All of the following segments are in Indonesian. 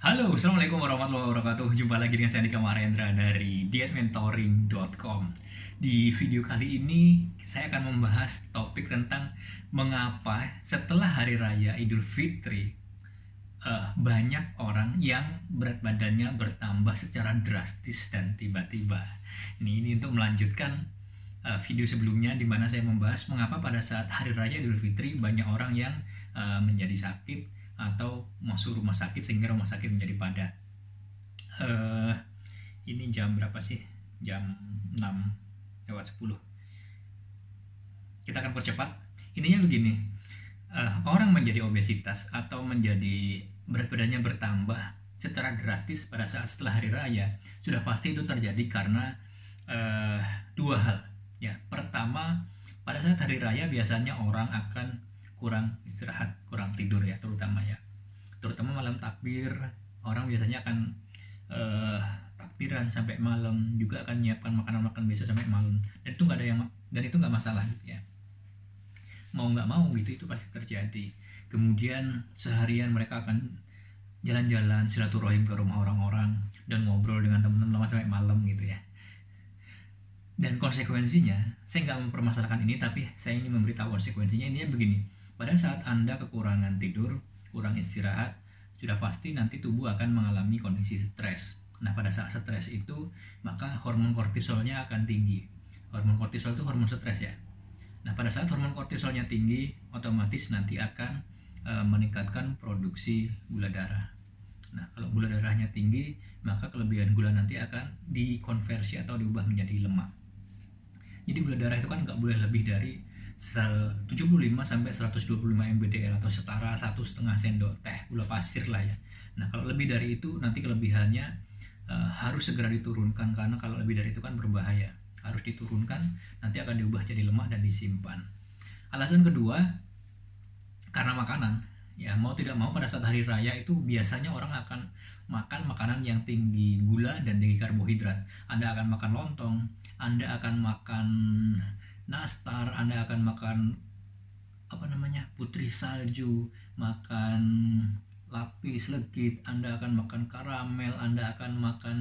Halo, Assalamualaikum warahmatullahi wabarakatuh. Jumpa lagi dengan saya Andika Mahendra dari dietmentoring.com. Di video kali ini saya akan membahas topik tentang mengapa setelah Hari Raya Idul Fitri banyak orang yang berat badannya bertambah secara drastis dan tiba-tiba. Ini untuk melanjutkan video sebelumnya di mana saya membahas mengapa pada saat Hari Raya Idul Fitri banyak orang yang menjadi sakit atau masuk rumah sakit sehingga rumah sakit menjadi padat. Ini jam berapa sih? Jam 6:10. Kita akan percepat. Intinya begini, orang menjadi obesitas atau menjadi berat badannya bertambah secara drastis pada saat setelah hari raya sudah pasti itu terjadi karena dua hal. Ya, pertama, pada saat hari raya biasanya orang akan kurang istirahat, kurang tidur ya, terutama malam takbir. Orang biasanya akan takbiran sampai malam, juga akan menyiapkan makanan besok sampai malam, dan itu nggak masalah gitu ya, mau nggak mau gitu itu pasti terjadi. Kemudian seharian mereka akan jalan-jalan silaturahim ke rumah orang-orang dan ngobrol dengan teman-teman sampai malam gitu ya. Dan konsekuensinya, saya nggak mempermasalahkan ini, tapi saya ingin memberitahu konsekuensinya. Ini begini, pada saat Anda kekurangan tidur, kurang istirahat, sudah pasti nanti tubuh akan mengalami kondisi stres. Nah, pada saat stres itu, maka hormon kortisolnya akan tinggi. Hormon kortisol itu hormon stres ya. Nah, pada saat hormon kortisolnya tinggi, otomatis nanti akan meningkatkan produksi gula darah. Nah, kalau gula darahnya tinggi, maka kelebihan gula nanti akan dikonversi atau diubah menjadi lemak. Jadi gula darah itu kan nggak boleh lebih dari 75 sampai 125 mgdl atau setara 1,5 sendok teh gula pasir lah ya. Nah, kalau lebih dari itu nanti kelebihannya harus segera diturunkan, karena kalau lebih dari itu kan berbahaya. Harus diturunkan, nanti akan diubah jadi lemak dan disimpan. Alasan kedua, karena makanan. Ya, mau tidak mau pada saat hari raya itu biasanya orang akan makan makanan yang tinggi gula dan tinggi karbohidrat. Anda akan makan lontong, Anda akan makan nastar, Anda akan makan putri salju, makan lapis legit, Anda akan makan karamel, Anda akan makan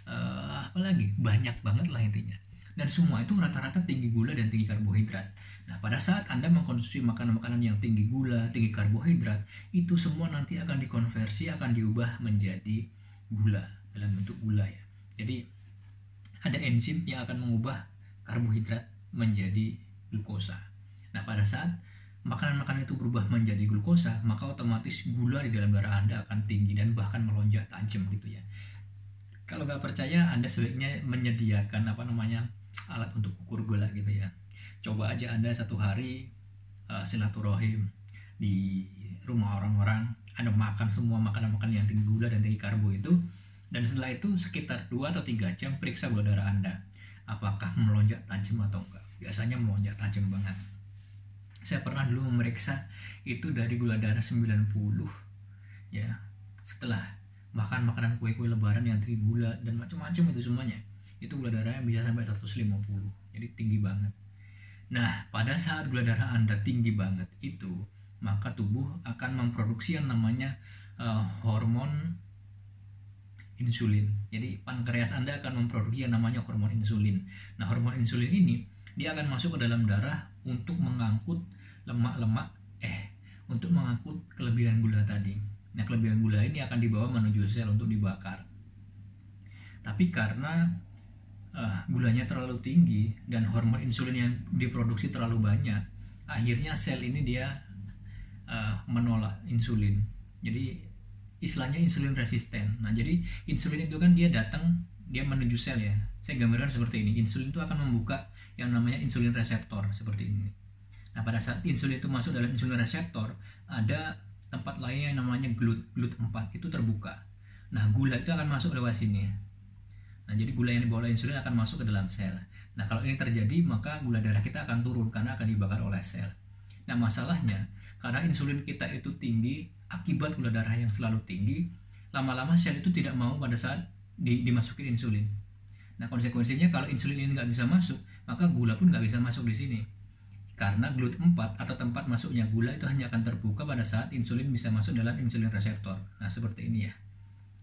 banyak banget lah intinya. Dan semua itu rata-rata tinggi gula dan tinggi karbohidrat. Nah, pada saat Anda mengkonsumsi makanan-makanan yang tinggi gula, tinggi karbohidrat, itu semua nanti akan dikonversi, akan diubah menjadi gula, dalam bentuk gula ya. Jadi ada enzim yang akan mengubah karbohidrat menjadi glukosa. Nah, pada saat makanan-makanan itu berubah menjadi glukosa, maka otomatis gula di dalam darah Anda akan tinggi dan bahkan melonjak tajam gitu ya. Kalau nggak percaya, Anda sebaiknya menyediakan alat untuk ukur gula gitu ya. Coba aja Anda satu hari silaturahim di rumah orang-orang, Anda makan semua makanan-makanan yang tinggi gula dan tinggi karbo itu, dan setelah itu sekitar 2 atau 3 jam periksa gula darah Anda apakah melonjak tajam atau enggak. Biasanya melonjak tajam banget. Saya pernah dulu memeriksa itu dari gula darah 90 ya, setelah makan makanan kue-kue lebaran yang tinggi gula dan macam-macam itu semuanya, itu gula darahnya bisa sampai 150. Jadi tinggi banget. Nah, pada saat gula darah Anda tinggi banget itu, maka tubuh akan memproduksi yang namanya hormon insulin. Jadi pankreas Anda akan memproduksi yang namanya hormon insulin. Nah, hormon insulin ini dia akan masuk ke dalam darah untuk mengangkut untuk mengangkut kelebihan gula tadi. Nah, kelebihan gula ini akan dibawa menuju sel untuk dibakar. Tapi karena gulanya terlalu tinggi dan hormon insulin yang diproduksi terlalu banyak, akhirnya sel ini dia menolak insulin. Jadi istilahnya insulin resisten. Nah, jadi insulin itu kan dia menuju sel ya. Saya gambarkan seperti ini. Insulin itu akan membuka yang namanya insulin reseptor seperti ini. Nah, pada saat insulin itu masuk dalam insulin reseptor, ada tempat lain yang namanya GLUT4 itu terbuka. Nah, gula itu akan masuk lewat sini. Nah, jadi gula yang dibawa oleh insulin akan masuk ke dalam sel. Nah, kalau ini terjadi, maka gula darah kita akan turun karena akan dibakar oleh sel. Nah, masalahnya karena insulin kita itu tinggi, akibat gula darah yang selalu tinggi, lama-lama sel itu tidak mau pada saat dimasukin insulin. Nah, konsekuensinya kalau insulin ini nggak bisa masuk, maka gula pun nggak bisa masuk di sini. Karena GLUT4 atau tempat masuknya gula itu hanya akan terbuka pada saat insulin bisa masuk dalam insulin reseptor. Nah, seperti ini ya.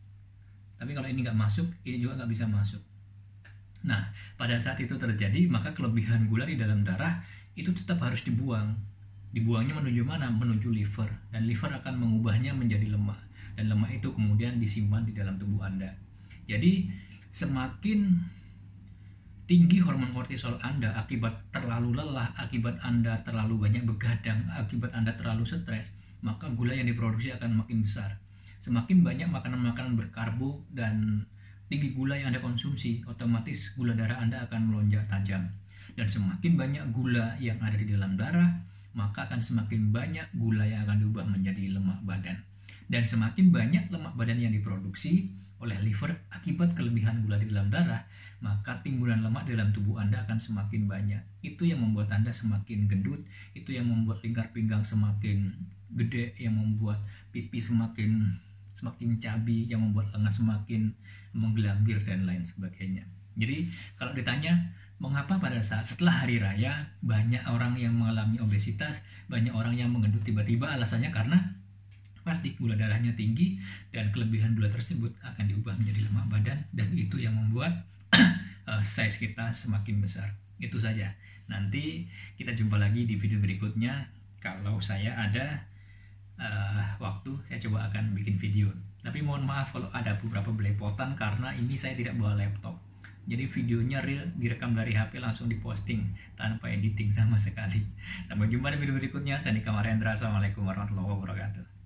Tapi kalau ini nggak masuk, ini juga nggak bisa masuk. Nah, pada saat itu terjadi, maka kelebihan gula di dalam darah itu tetap harus dibuang. Dibuangnya menuju mana? Menuju liver. Dan liver akan mengubahnya menjadi lemak. Dan lemak itu kemudian disimpan di dalam tubuh Anda. Jadi, semakin tinggi hormon kortisol Anda akibat terlalu lelah, akibat Anda terlalu banyak begadang, akibat Anda terlalu stres, maka gula yang diproduksi akan makin besar. Semakin banyak makanan-makanan berkarbo dan tinggi gula yang Anda konsumsi, otomatis gula darah Anda akan melonjak tajam. Dan semakin banyak gula yang ada di dalam darah, maka akan semakin banyak gula yang akan diubah menjadi lemak badan. Dan semakin banyak lemak badan yang diproduksi oleh liver akibat kelebihan gula di dalam darah, maka timbunan lemak dalam tubuh Anda akan semakin banyak. Itu yang membuat Anda semakin gendut, itu yang membuat lingkar pinggang semakin gede, yang membuat pipi semakin cabi, yang membuat lengan semakin menggelambir dan lain sebagainya. Jadi kalau ditanya mengapa pada saat setelah hari raya banyak orang yang mengalami obesitas, banyak orang yang menggendut tiba-tiba, alasannya karena pasti gula darahnya tinggi dan kelebihan gula tersebut akan diubah menjadi lemak badan, dan itu yang membuat size kita semakin besar. Itu saja. Nanti kita jumpa lagi di video berikutnya. Kalau saya ada waktu, saya coba akan bikin video. Tapi mohon maaf kalau ada beberapa belepotan karena ini saya tidak bawa laptop. Jadi videonya real, direkam dari HP langsung diposting tanpa editing sama sekali. Sampai jumpa di video berikutnya. Saya Nika Mariandra. Assalamualaikum warahmatullahi wabarakatuh.